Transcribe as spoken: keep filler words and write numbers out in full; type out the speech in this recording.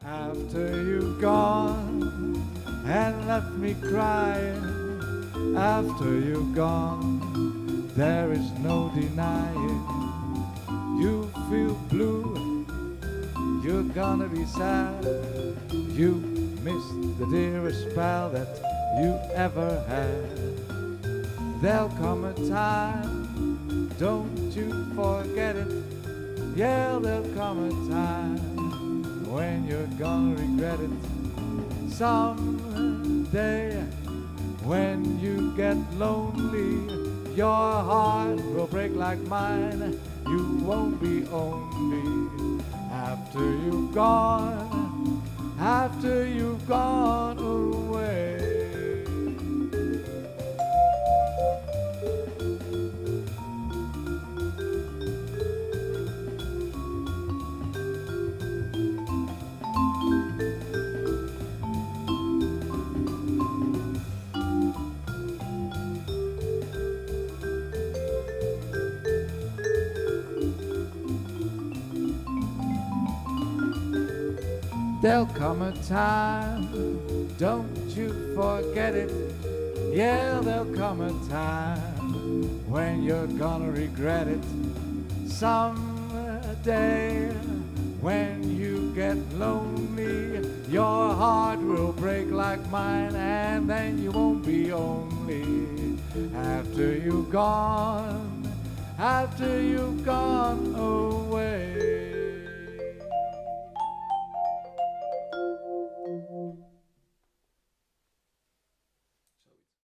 After you've gone and left me crying, after you've gone, there is no denying. You feel blue, you're gonna be sad. You missed the dearest pal that you ever had. There'll come a time, don't you forget it. Yeah, there'll come a time when you're gonna regret it. Someday, when you get lonely, your heart will break like mine. You won't be only after you've gone, after you've gone away. There'll come a time, don't you forget it. Yeah, there'll come a time when you're gonna regret it. Someday, when you get lonely, your heart will break like mine, and then you won't be only after you've gone, after you've gone away.